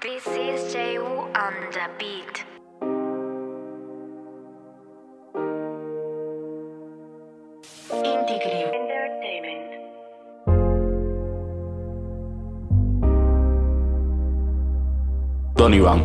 This is J.U. on the beat. Integrity Entertainment. Don Iván.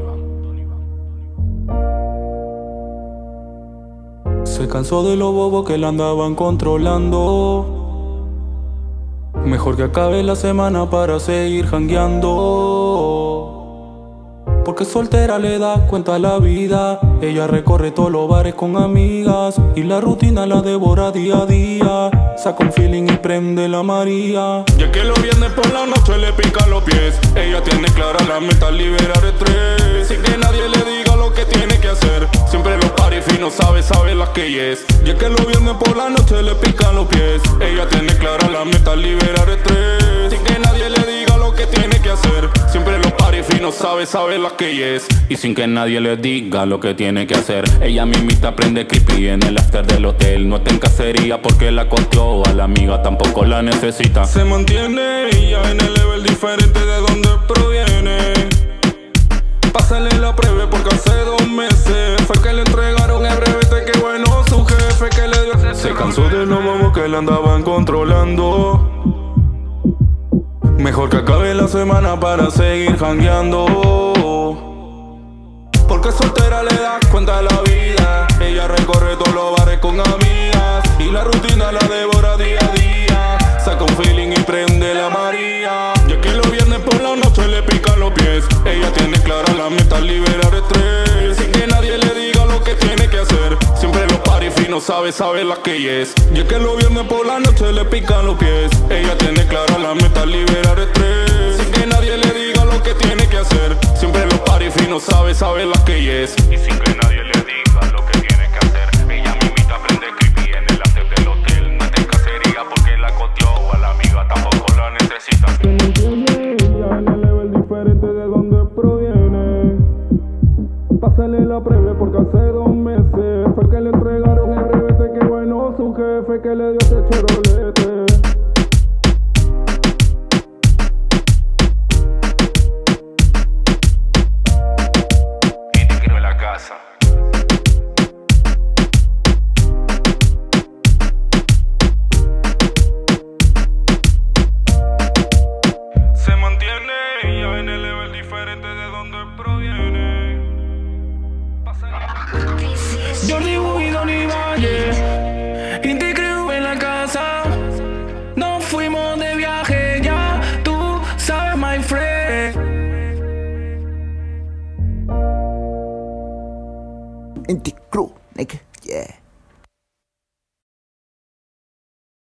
Se cansó de los bobos que la andaban controlando. Mejor que acabe la semana para seguir jangueando. Porque soltera le da cuenta a la vida. Ella recorre todos los bares con amigas y la rutina la devora día a día. Saca un feeling y prende la María. Ya que los viernes por la noche le pican los pies. Ella tiene clara la meta, liberar estrés, sin que nadie le diga lo que tiene que hacer. Siempre los paris finos, sabe las que es. Ya que los viernes por la noche le pican los pies. Ella tiene clara la meta, liberar estrés, sin que nadie le diga lo que tiene que hacer. Siempre los paris finos, sabe las que es. Y sin que nadie le diga lo que tiene que hacer. Ella mismita aprende creepy en el after del hotel. No está en cacería porque la costeó, a la amiga tampoco la necesita. Se mantiene ella en el level diferente de donde proviene. Pásale la prueba porque hace 2 meses fue que le entregaron el brevete. Que bueno su jefe que le dio ese. Se cansó de los bobos que le andaban controlando. Mejor que acabe la semana para seguir jangueando. Porque soltera le da cuenta de la vida. Ella recorre todos los bares con amigas y la rutina la devora día a día. Saca un feeling y prende la María. Ya que los viernes por la noche le pican los pies. Ella tiene clara la meta, liberar estrés, sin que nadie le diga lo que tiene que hacer. Siempre los paris finos, sabe las que es. Ya que los viernes por la noche le pican los pies. Ella tiene clara la meta, liberar estrés, sin que nadie le diga lo que tiene que hacer. Siempre los paris finos, sabe las que es. Y sin que nadie le diga lo que tiene que hacer. Ella mismita aprende creepy en el after del hotel. No está en cacería porque la coteó, a la amiga tampoco la necesita. Se mantiene ella en el level diferente de donde proviene. Pásale la previa porque hace 2 meses fue que le entregaron el brevete. Que bueno su jefe que le dio ese chorolete. Se mantiene ella en el level diferente de donde proviene. Jordi y Don Iván, yeah. Integrity en la casa. Nos fuimos de viaje, ya tú sabes, my friend. Integrity, nigga, yeah.